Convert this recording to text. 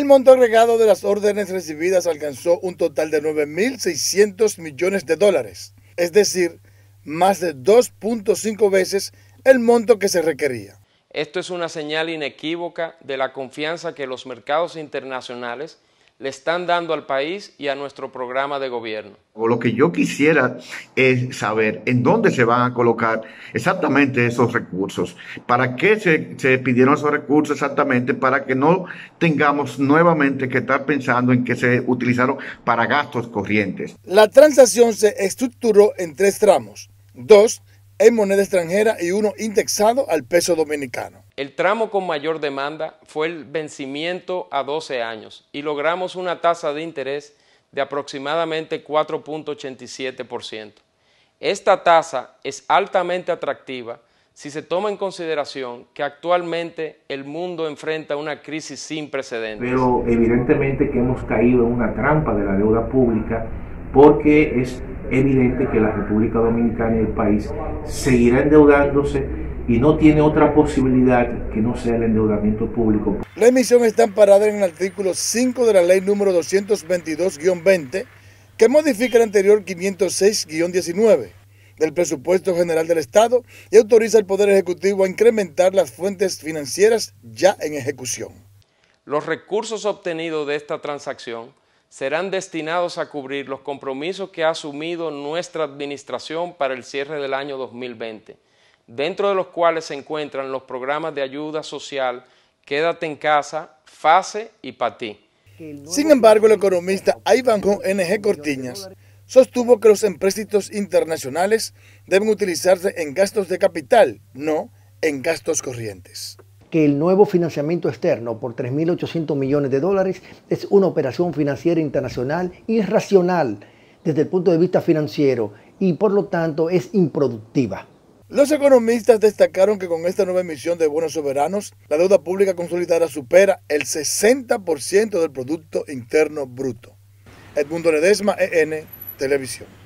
El monto agregado de las órdenes recibidas alcanzó un total de 9.600 millones de dólares, es decir, más de 2.5 veces el monto que se requería. Esto es una señal inequívoca de la confianza que los mercados internacionales le están dando al país y a nuestro programa de gobierno. Lo que yo quisiera es saber en dónde se van a colocar exactamente esos recursos. ¿Para qué se pidieron esos recursos exactamente? Para que no tengamos nuevamente que estar pensando en que se utilizaron para gastos corrientes. La transacción se estructuró en 3 tramos, 2 en moneda extranjera y 1 indexado al peso dominicano. El tramo con mayor demanda fue el vencimiento a 12 años y logramos una tasa de interés de aproximadamente 4.87%. Esta tasa es altamente atractiva si se toma en consideración que actualmente el mundo enfrenta una crisis sin precedentes. Pero evidentemente que hemos caído en una trampa de la deuda pública, porque es evidente que la República Dominicana y el país seguirá endeudándose y no tiene otra posibilidad que no sea el endeudamiento público. La emisión está amparada en el artículo 5 de la ley número 222-20, que modifica el anterior 506-19 del presupuesto general del Estado y autoriza al Poder Ejecutivo a incrementar las fuentes financieras ya en ejecución. Los recursos obtenidos de esta transacción serán destinados a cubrir los compromisos que ha asumido nuestra administración para el cierre del año 2020, dentro de los cuales se encuentran los programas de ayuda social Quédate en Casa, FASE y PATI. Sin embargo, el economista Ivanhoe N.G. Cortiñas sostuvo que los empréstitos internacionales deben utilizarse en gastos de capital, no en gastos corrientes. Que el nuevo financiamiento externo por 3.800 millones de dólares es una operación financiera internacional irracional desde el punto de vista financiero y por lo tanto es improductiva. Los economistas destacaron que con esta nueva emisión de bonos soberanos, la deuda pública consolidada supera el 60% del Producto Interno Bruto. Edmundo Ledesma, EN Televisión.